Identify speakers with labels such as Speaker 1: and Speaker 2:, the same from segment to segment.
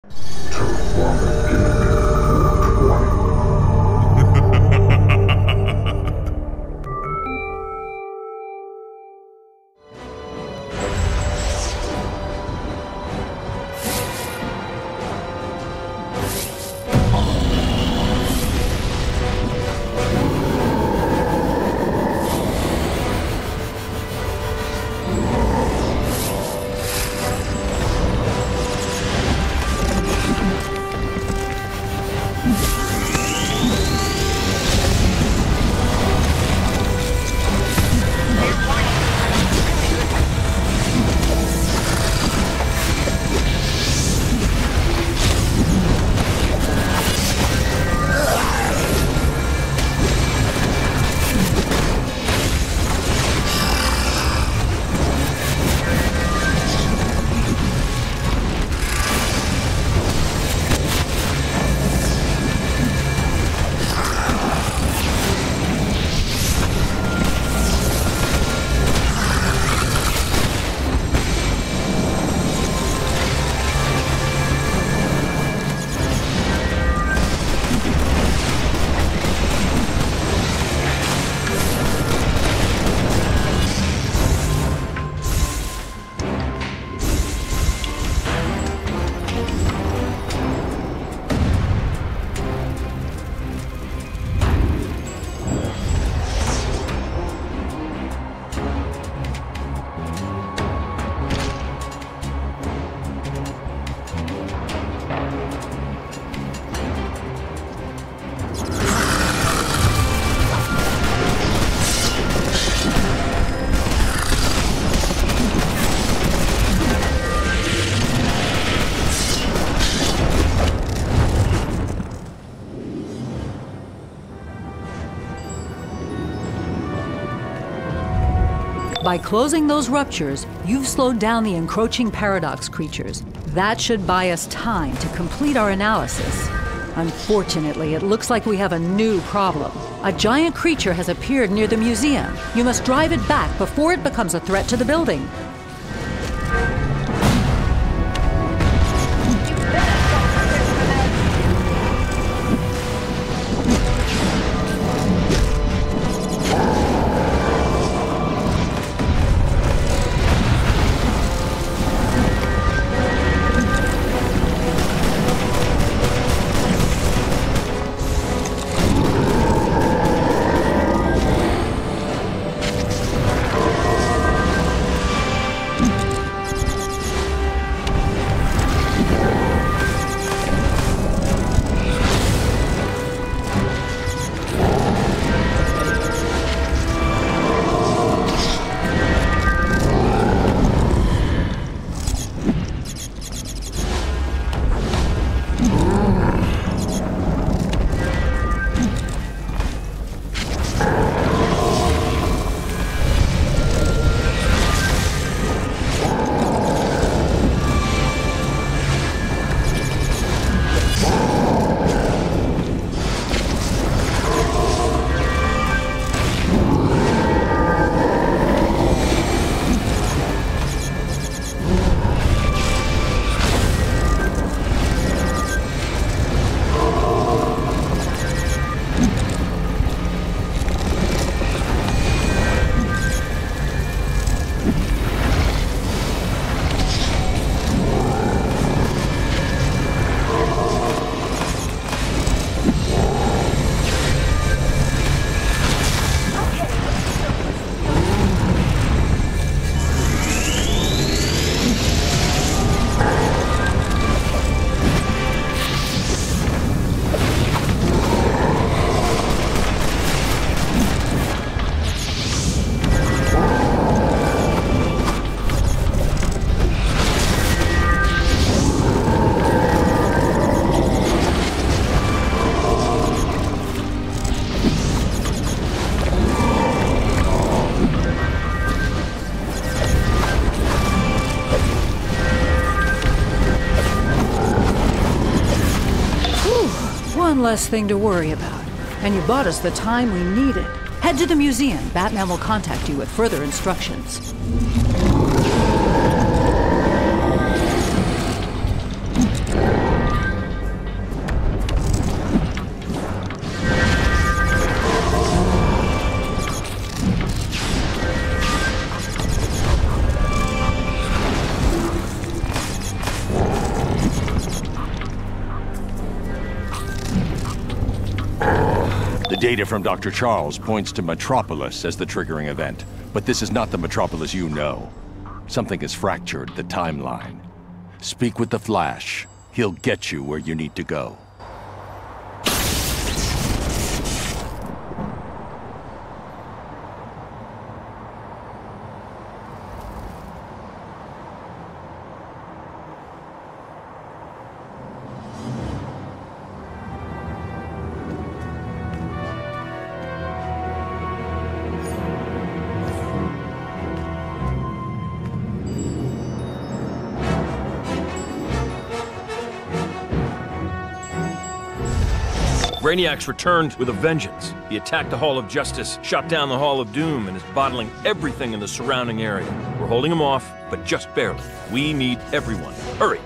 Speaker 1: By closing those ruptures, you've slowed down the encroaching paradox creatures. That should buy us time to complete our analysis. Unfortunately, it looks like we have a new problem. A giant creature has appeared near the museum. You must drive it back before it becomes a threat to the building. One less thing to worry about. And you bought us the time we needed. Head to the museum. Batman will contact you with further instructions.
Speaker 2: Data from Dr. Charles points to Metropolis as the triggering event, but this is not the Metropolis you know. Something has fractured the timeline. Speak with the Flash. He'll get you where you need to go.
Speaker 3: Brainiac's returned with a vengeance. He attacked the Hall of Justice, shot down the Hall of Doom, and is bottling everything in the surrounding area. We're holding him off, but just barely. We need everyone. Hurry!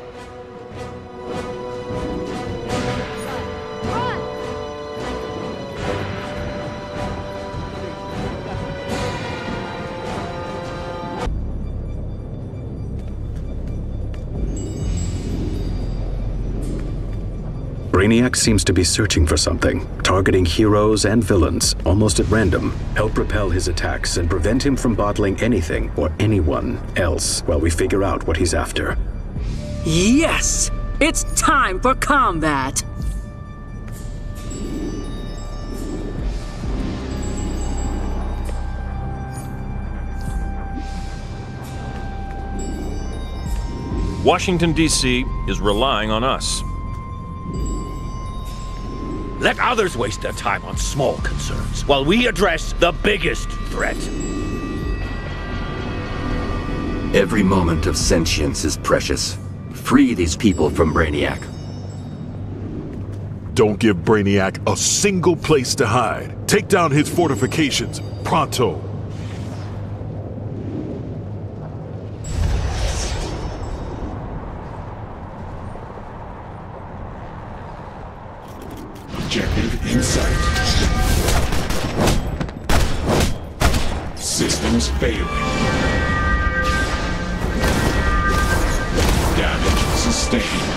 Speaker 4: Brainiac seems to be searching for something, targeting heroes and villains, almost at random. Help repel his attacks and prevent him from bottling anything or anyone else while we figure out what he's after.
Speaker 5: Yes! It's time for combat!
Speaker 3: Washington, D.C. is relying on us.
Speaker 6: Let others waste their time on small concerns, while we address the biggest threat.
Speaker 7: Every moment of sentience is precious. Free these people from Brainiac.
Speaker 8: Don't give Brainiac a single place to hide. Take down his fortifications, pronto.
Speaker 9: Objective in sight. Systems failing. Damage sustained.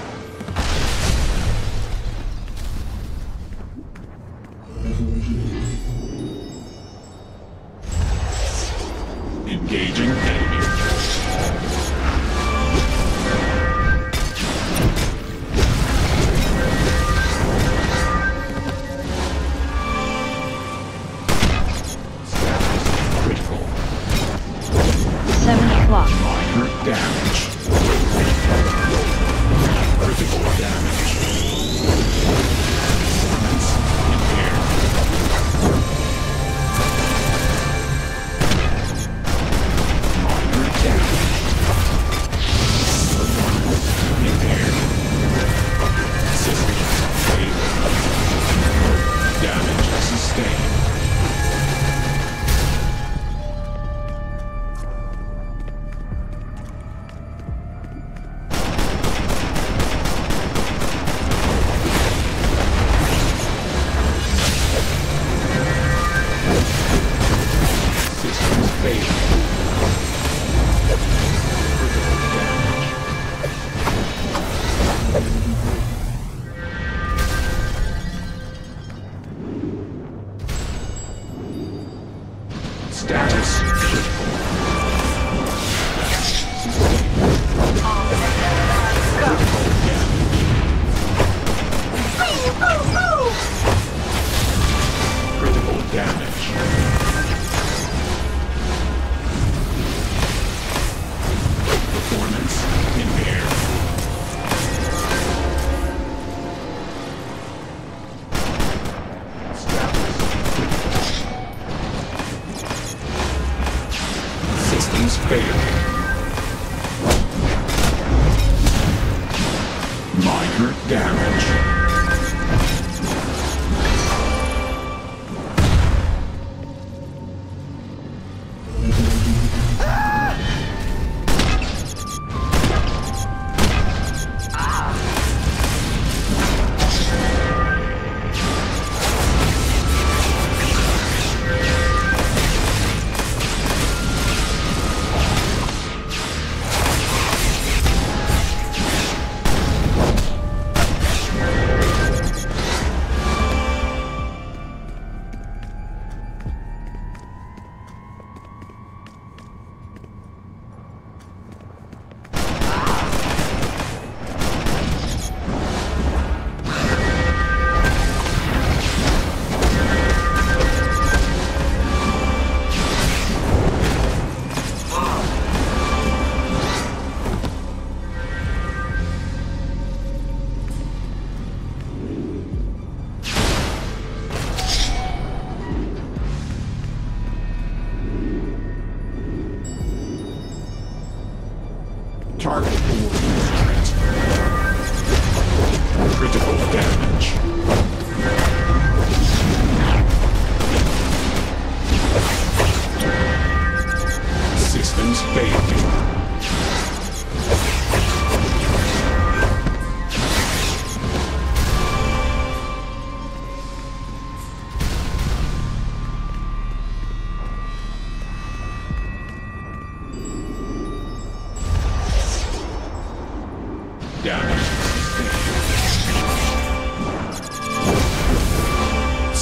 Speaker 9: Engaging enemy. Minor damage. Critical damage. Science impaired. Minor damage. Impaired. Systems failing. Damage sustained. Status critical. Critical damage. Performance impaired. Systems failing. Minor damage.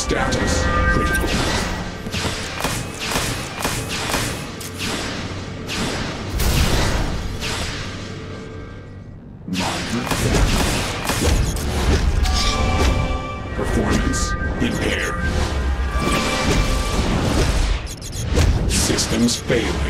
Speaker 9: Status critical. Minor damage. Performance impaired. Systems failing.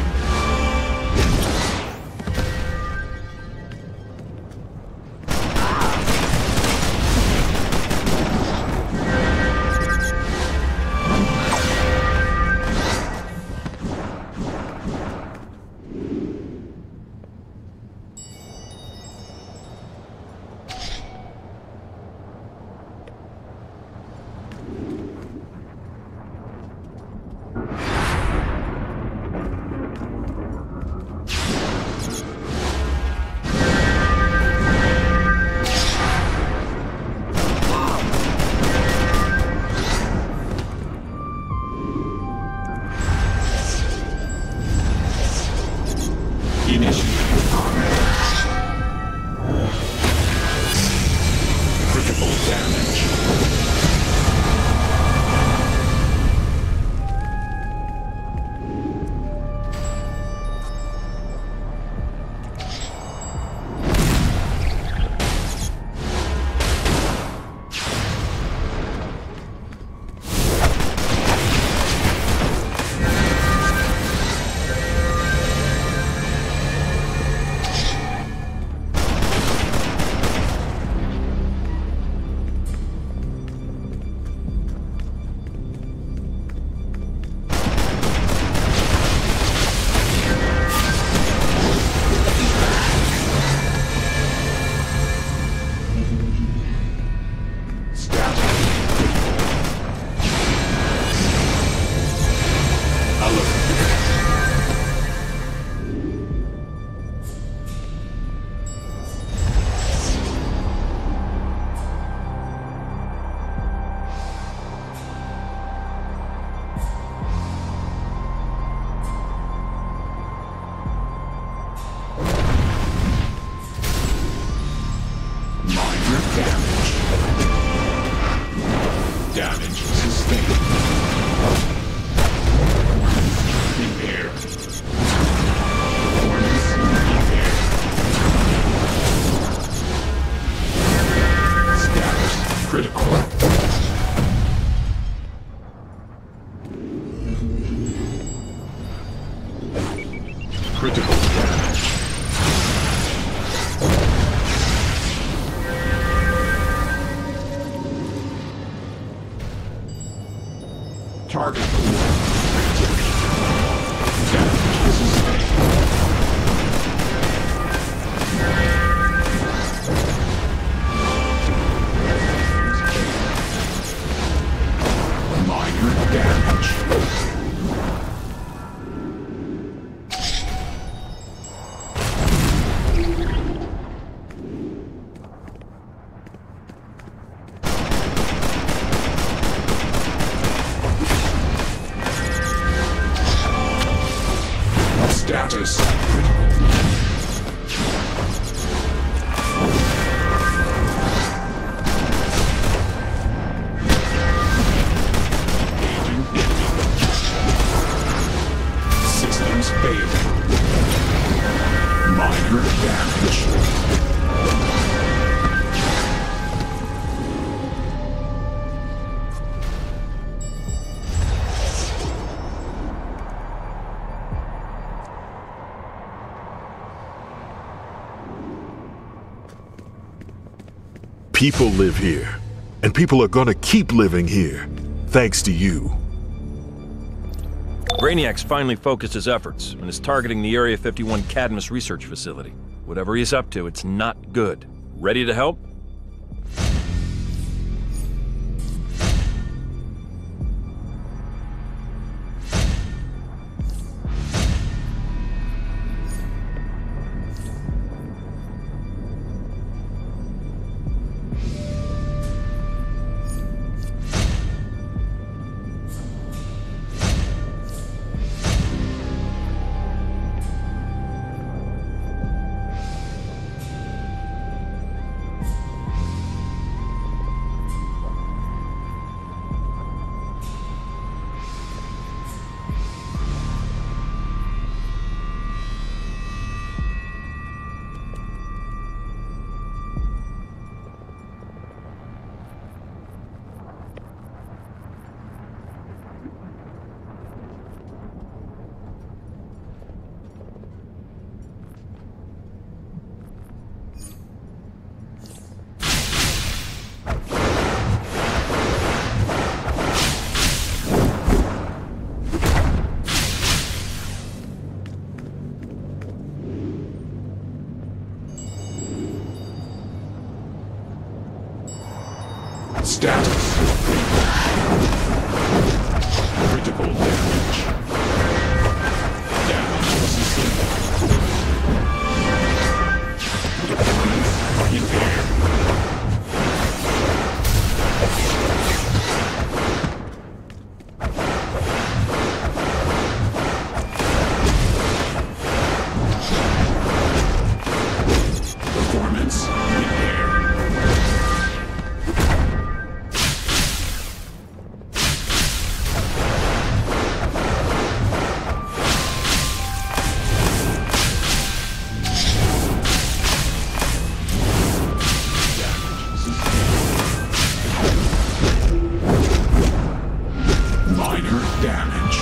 Speaker 9: Damage sustained. Impaired. Performance impaired. Status critical. Critical damage. Target damage sustained. Minor damage. Status critical. Aging enemy. Systems failing. Minor damage.
Speaker 8: People live here, and people are gonna keep living here, thanks to you.
Speaker 3: Brainiac's finally focused his efforts and is targeting the Area 51 Cadmus research facility. Whatever he's up to, it's not good. Ready to help?
Speaker 9: Status. Critical damage. Damage sustained. Deployment in air. Performance in air. Minor damage.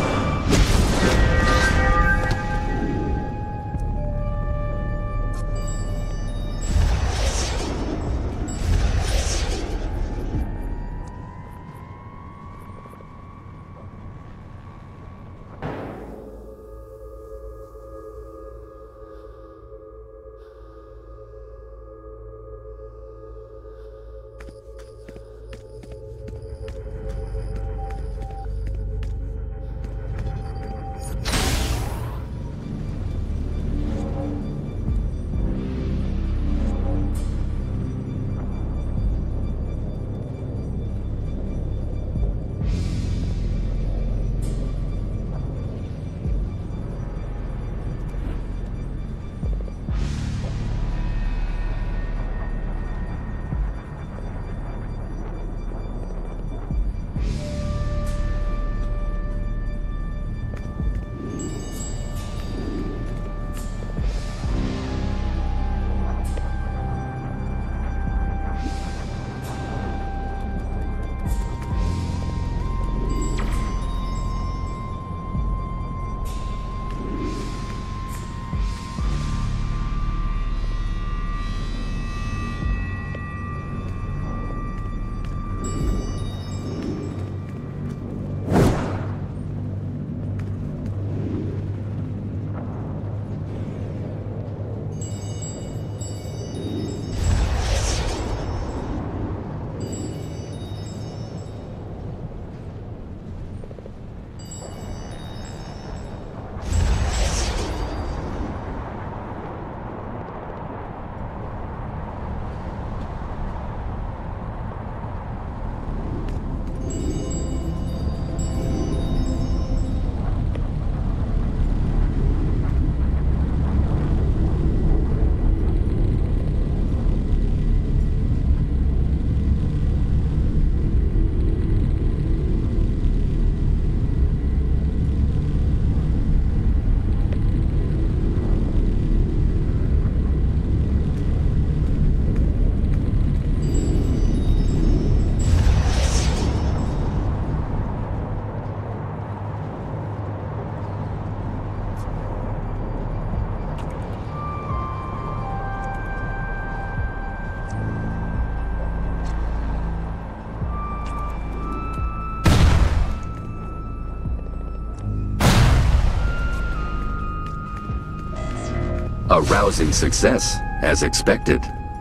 Speaker 7: A rousing success, as expected.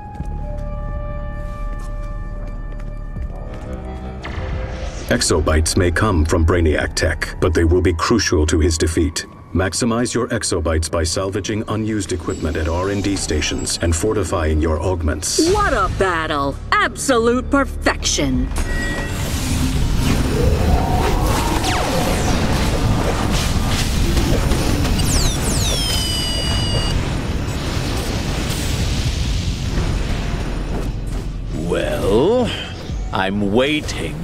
Speaker 4: Exobytes may come from Brainiac tech, but they will be crucial to his defeat. Maximize your exobytes by salvaging unused equipment at R&D stations and fortifying your augments.
Speaker 5: What a battle! Absolute perfection!
Speaker 6: Well, I'm waiting.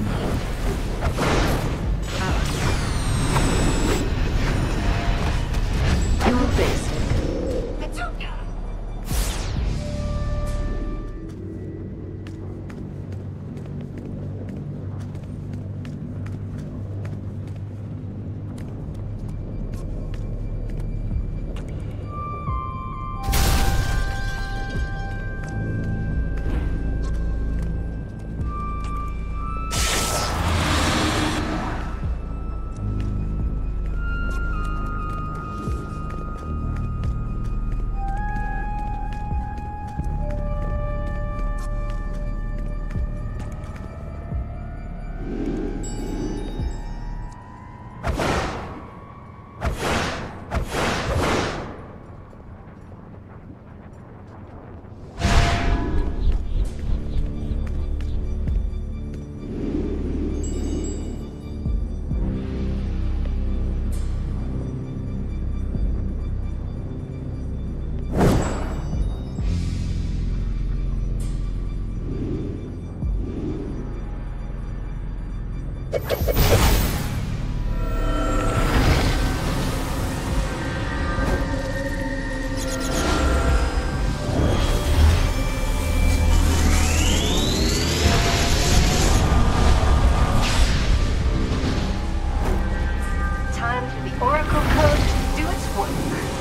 Speaker 10: Time for the Oracle Code to do its work.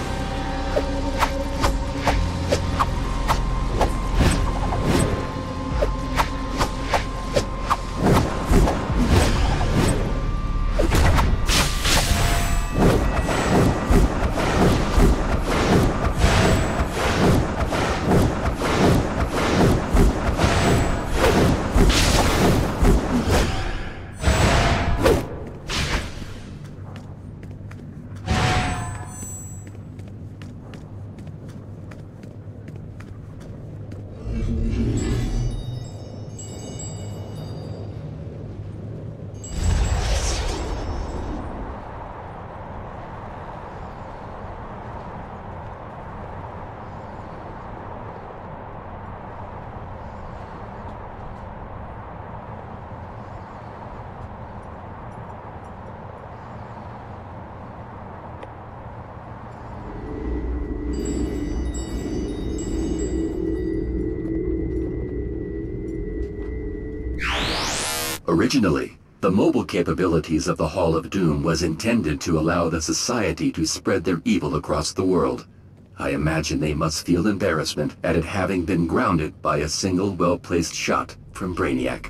Speaker 7: Originally, the mobile capabilities of the Hall of Doom was intended to allow the Society to spread their evil across the world. I imagine they must feel embarrassment at it having been grounded by a single well-placed shot from Brainiac.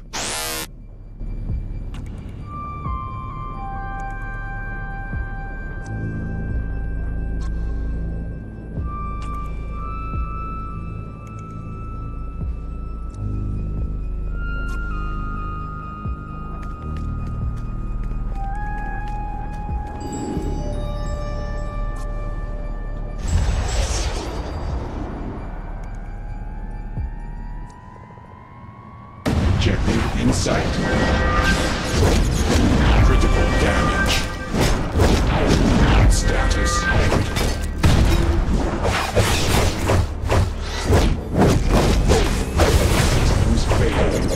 Speaker 9: Objective in sight. Critical damage. Status critical. Systems failed.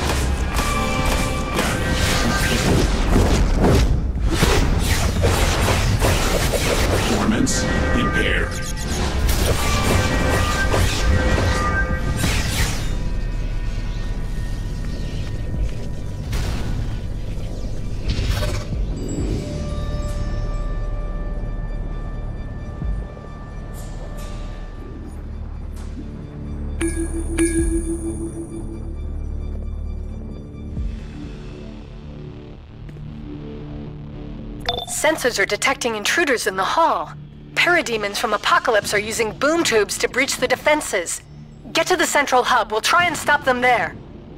Speaker 9: Damage. Performance impaired.
Speaker 10: Sensors are detecting intruders in the hall. Parademons from Apocalypse are using boom tubes to breach the defenses. Get to the central hub. We'll try and stop them there.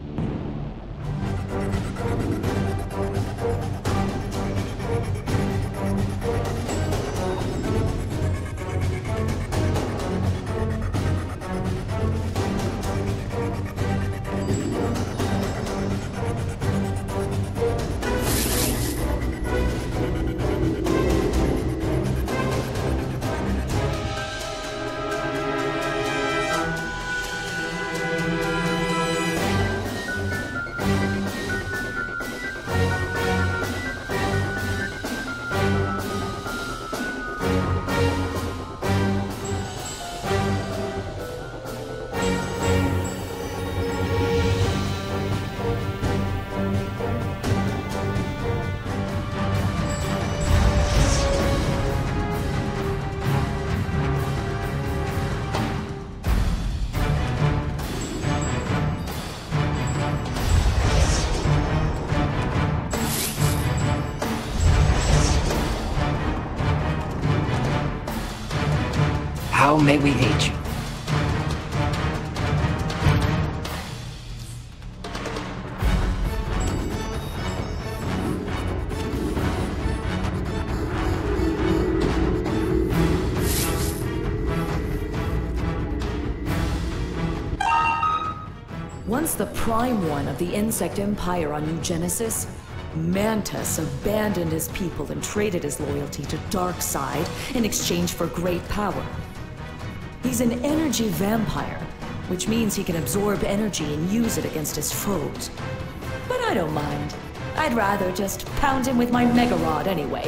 Speaker 11: How may we aid you?
Speaker 12: Once the Prime One of the Insect Empire on New Genesis, Mantis abandoned his people and traded his loyalty to Darkseid in exchange for great power. He's an energy vampire, which means he can absorb energy and use it against his foes. But I don't mind. I'd rather just pound him with my Mega Rod anyway.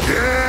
Speaker 9: Yeah!